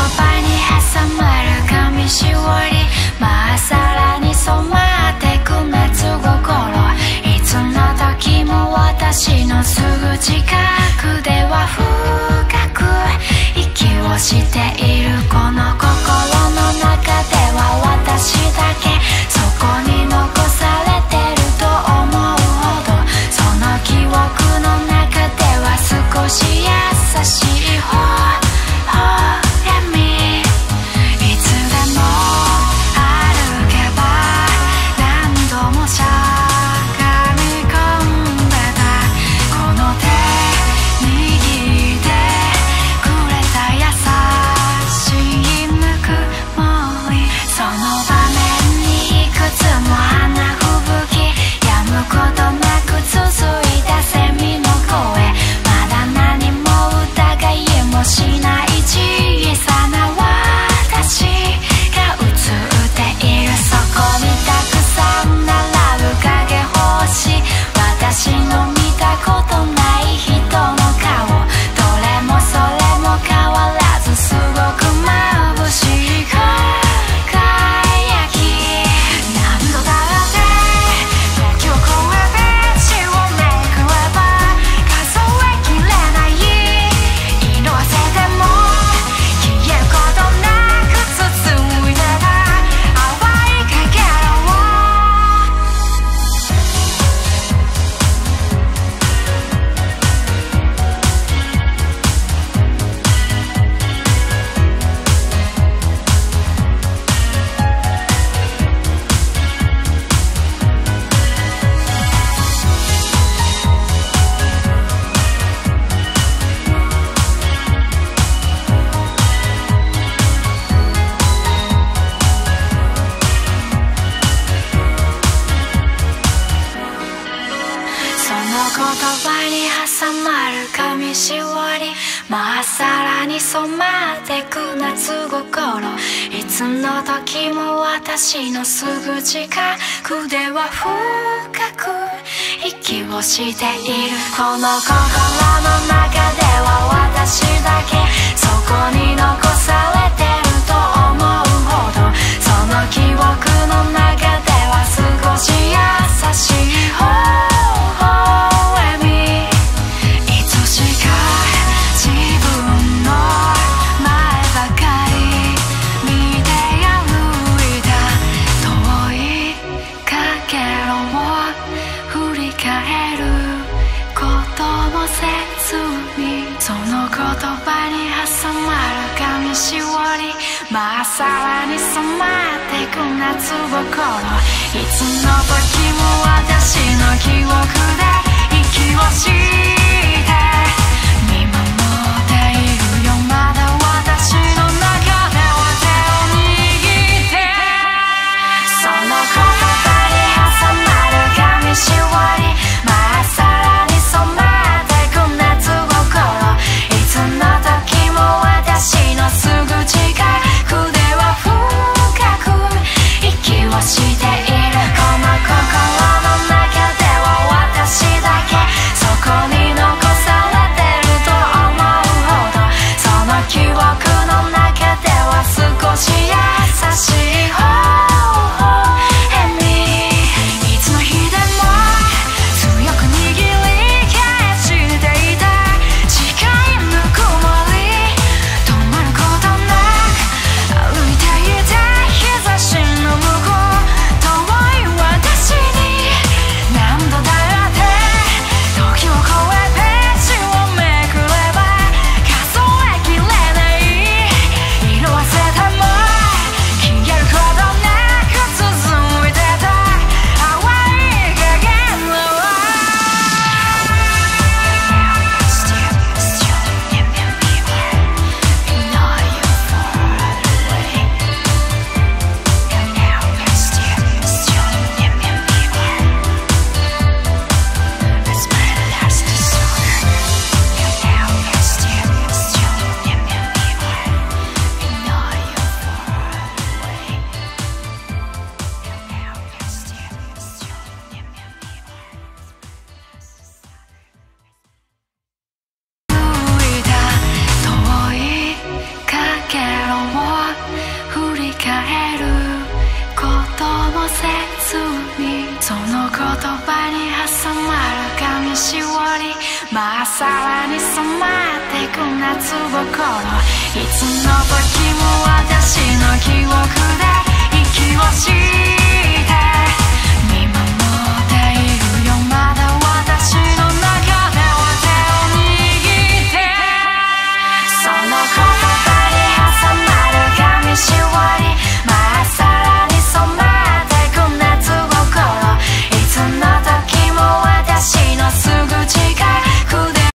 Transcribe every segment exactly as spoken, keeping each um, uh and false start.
葉に挟まる紙しおり、まっさらに染まってく夏心、いつの時も私のすぐ近くでは深く息をしている。この心の中では私だけ、そこに残されてると思うほど、その記憶の中では少し優しい方へみ、いつでも歩けば何度もしゃがみ込んでた、この手握ってくれた優しいぬくもり、その場面にいくつも花吹雪、やむことなく続いたセミの声、まだ何も疑いもしない小さな私が映っている。そこにたくさん並ぶ影星、私の見たことない人の顔、どれもそれも変わらずすごく眩しい輝き、何度だって時を超えて血をめくれば数えきれない、色あせても消えることなく続いてた淡いかけらを、その言葉に挟まる紙しおり、まっさらに染まってく夏心、いつの時も私のすぐ近くでは深く息をしている。この心の中では私だけ、そこに残されてると思うほど、その記憶の中では少し優しい方へ見、いつしか自分の前ばかり見て歩いた、遠いかけらを振り返ることもせずに、その言葉に挟まる紙しおり、まっさらに染まってく夏心、いつの時も私の記憶で息をして見守っているよ、まだ私の中では手を握って、その言葉に挟まる紙しおり、まっさらに染まってく夏心、いつの時も私のすぐ近くでは深く息をしている。この心の中では私だけ、そこに残し折りまっさらに染まってく夏心いつの時も私の記憶で息をして見守っているよまだ私の中では手を握ってその言葉に挟まる紙し割りまっさらに染まってく夏心いつの時も私のすぐ近くで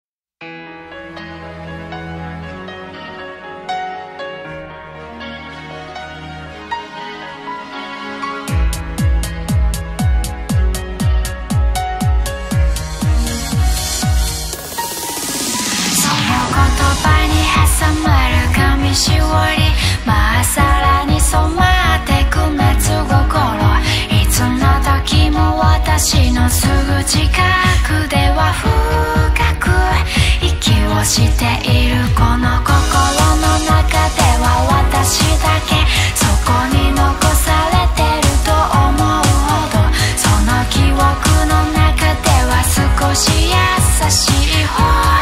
挟まる紙し折りまっさらに染まってく夏心いつの時も私のすぐ近くでは深く息をしているこの心の中では私だけそこに残されてると思うほどその記憶の中では少し優しい方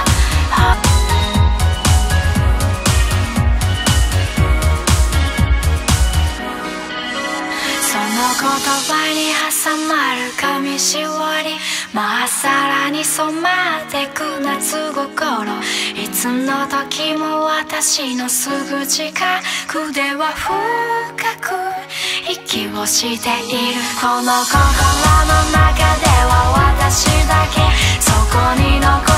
言葉に挟まる紙し折りまっさらに染まってく夏心いつの時も私のすぐ近くでは深く息をしているこの心の中では私だけそこに残